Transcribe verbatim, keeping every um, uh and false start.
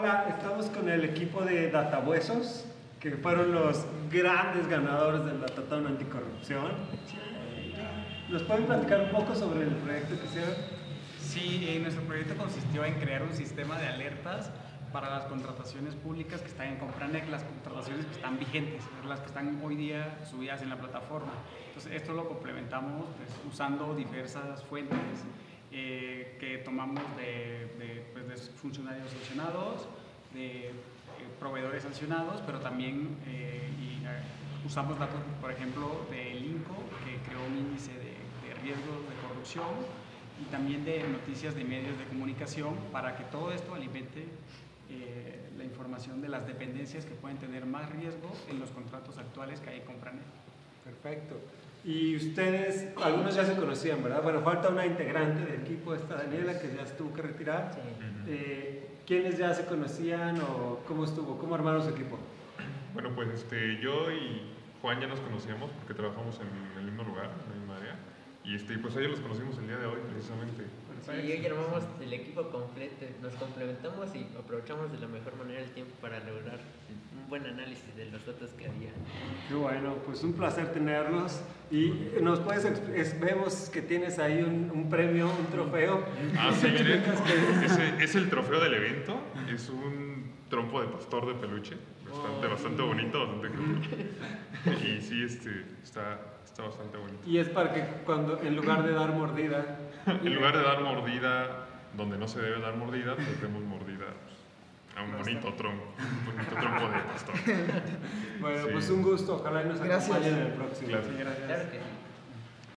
Hola, estamos con el equipo de Datahuesos, que fueron los grandes ganadores del Datatón Anticorrupción. ¿Nos pueden platicar un poco sobre el proyecto que hicieron? Sí, eh, nuestro proyecto consistió en crear un sistema de alertas para las contrataciones públicas que están en Compranet, las contrataciones que están vigentes, las que están hoy día subidas en la plataforma. Entonces, esto lo complementamos pues, usando diversas fuentes eh, que tomamos de, de, pues, de funcionarios sancionados, de eh, proveedores sancionados, pero también eh, y, eh, usamos datos, por ejemplo, del INCO, que creó un índice de, de riesgos de corrupción, y también de noticias de medios de comunicación para que todo esto alimente eh, la información de las dependencias que pueden tener más riesgo en los contratos actuales que hay en Compranet. Perfecto. Y ustedes, algunos ya se conocían, ¿verdad? Bueno, falta una integrante del equipo, esta Daniela, que ya se tuvo que retirar. Sí. Eh, ¿Quiénes ya se conocían o cómo estuvo? ¿Cómo armaron su equipo? Bueno, pues este, yo y Juan ya nos conocíamos porque trabajamos en el mismo lugar, en la misma área. Y este, pues ellos los conocimos el día de hoy, precisamente. Sí, hoy armamos el equipo completo, nos complementamos y aprovechamos de la mejor manera el tiempo para lograr un buen análisis de los datos que había. Qué bueno, pues un placer tenerlos. Y nos puedes, es, vemos que tienes ahí un, un premio, un trofeo. Ah, sí, miren, ese es el trofeo del evento, es un trompo de pastor de peluche, bastante, bastante bonito, bastante cool. Y sí, este, está, está bastante bonito. Y es para que cuando, en lugar de dar mordida... En lugar de dar mordida donde no se debe dar mordida, pues demos mordida pues, a un bonito tronco, un bonito tronco de pastor. Bueno, Sí. pues un gusto, ojalá y nos Gracias. acompañen en el próximo. Gracias. Sí, gracias. Claro que sí.